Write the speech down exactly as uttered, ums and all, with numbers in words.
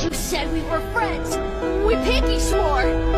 You said we were friends. We pinky swore.